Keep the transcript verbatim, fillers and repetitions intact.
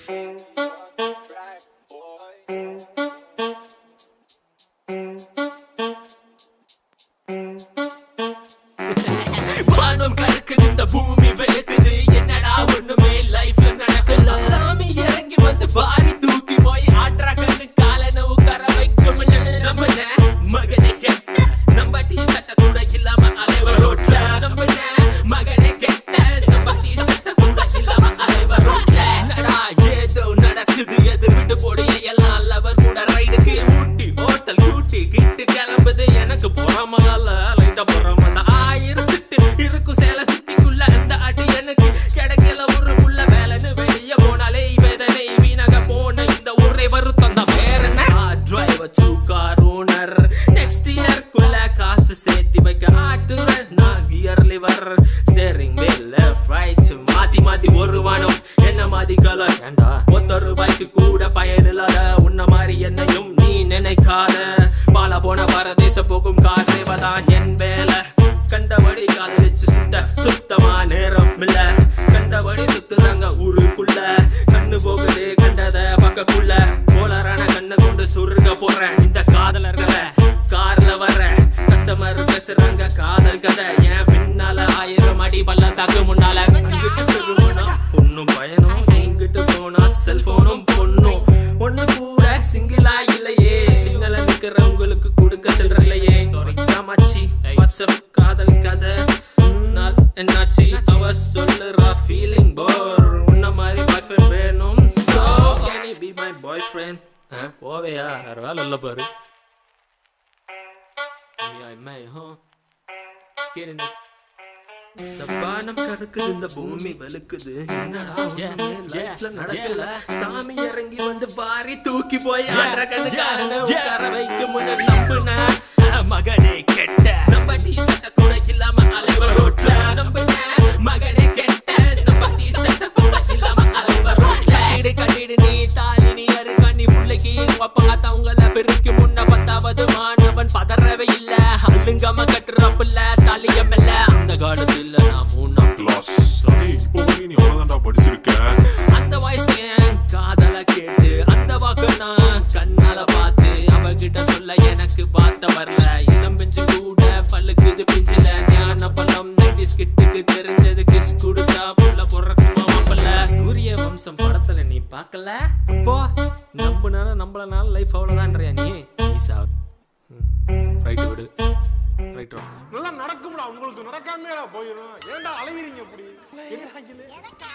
வானம் கலக்குது இந்த பூமி வெளுக்குது என்னடா ஒண்ணுமே லைஃப்ல நடக்கல சாமி இறங்கி வந்து பாரி தூக்கி போய் ஆட்ரா கண்ணு காலன உட்கார வைக்கும் நம்ம மகனை கெட்ட நம்ம டீ சட்டை கூட இல்லாம அலைவ ரோட்ல நம்ம மகனை கெட்ட நம்ம டீ சட்டை கூட இல்லாம அலைவ ரோட்ல என்னடா ஏதோ நடக்குது எதிர் விட்டு போடிய எல்லாம் லவர் கூட ரைடுக்கு ஊட்டி ஹோட்டல் ஊட்டி கிட்டு கிளம்புது எனக்கு போறாமல லைட்டா போறாம ஆயிரம் சிட்டு இருக்கும் சேல சிட்டிக்குள்ள அந்த அடி எனக்கு கிடைக்கல ஊருக்குள்ள வேலைன்னு வெளிய போனாலே வேதனை வீணாக போன இந்த ஊரை வருத்தம் தான் வேற என்ன driver to car owner next இயர்க்குள்ள காசு சேர்த்தி வைக்க ஆட்டுறேன் நான் gear lever steering wheel left right மாத்தி மாத்தி ஒரு வானம் என்ன மாதிரி கலர் ஏண்டா ஒத்த ரூபாய்க்கு கூட பயன் இல்லாத உன்ன மாதிரி என்னையும் நீ நினைக்காத பால போன பரதேச போகும் காற்றேவதான் என் வேலை கண்டபடி காதலிச்சு சுத்த சுத்தமா நேரம் இல்ல கண்டபடி சுத்துறாங்க ஊருக்குள்ள கண்ணு போகுது கண்டத பக்கக்குள்ள போலரான கண்ணு கொண்டு சுருங்க போறேன் இந்த காதலர்களை கார்ல வர்ற கஸ்டமர் பேசுறாங்க காதல் கதை என் பின்னால ஆயிரம் அடி பள்ளத்தாக்கு முன்னால பொண்ணும் பயனும் எங்கிட்டு போனா செல்போனும் பொண்ணும் ஒண்ணு கூட சிங்கிளா இல்லையே சிங்கள நிக்கிறவங்களுக்கு கொடுக்க செல்ற இல்லையே சாரி காமாச்சி வாட்ஸ்அப் காதல் கதை நாள் என்னாச்சு அவ சொல்லுறா ஃபீலிங் போர் உன்ன மாதிரி பாய் ஃப்ரெண்ட் வேணும் so can you be my boyfriend ஓவேயா வேற வேலை இல்ல பாரு இந்த வானம் கருக்குது இந்த பூமி வெளுக்குது என்னடா லைஃப்ல நடக்கல சாமி இறங்கி வந்து பாரி தூக்கி போய் ஆடுற கண்ணுக்காரன உட்கார வைக்க முன்ன நம்புன மகனே கெட்ட நம்ம டீ சட்டை கூட இல்லாம அலைவ ரோட்ல நம்புன மகனே கெட்ட நம்ம டீ சட்டை கூட இல்லாம அலைவ ரோட்ல இடு கட்டிடு நீ தாலி நீ அரு கண்ணி பிள்ளைக்கு பார்த்தவங்கள பெருக்கி முன்ன பத்தாவது மாணவன் பதறவே இல்ல அள்ளுங்கம கட்டுறப்பில்ல தாலியமில்ல அந்த காலத்துல நான் மூணாம் கிளாஸ் இப்போ நீ எவ்வளவுதான்டா படிச்சிருக்க அந்த வயசு காதல கேட்டு அந்த வாக்கு நான் கண்ணால பார்த்து அவகிட்ட சொல்ல எனக்கு பார்த்த வரல இளம் பெஞ்சு கூட பல்லுக்குது பிஞ்சில ஞான பழம் பிஸ்கெட்டுக்கு தெரிஞ்சது கிஸ் கொடுத்தா புள்ள பொறக்குமா மாப்பல்ல சூரிய வம்சம் படத்துல நீ பார்க்கல அப்போ நம்புனால நம்மளனால லைஃப் அவ்வளவுதான்றியா நீ ரைட் விடு ரைட் நல்லா நடக்கும்டா உங்களுக்கு நடக்காம போயிடும் ஏன்டா அலையறீங்க அப்படி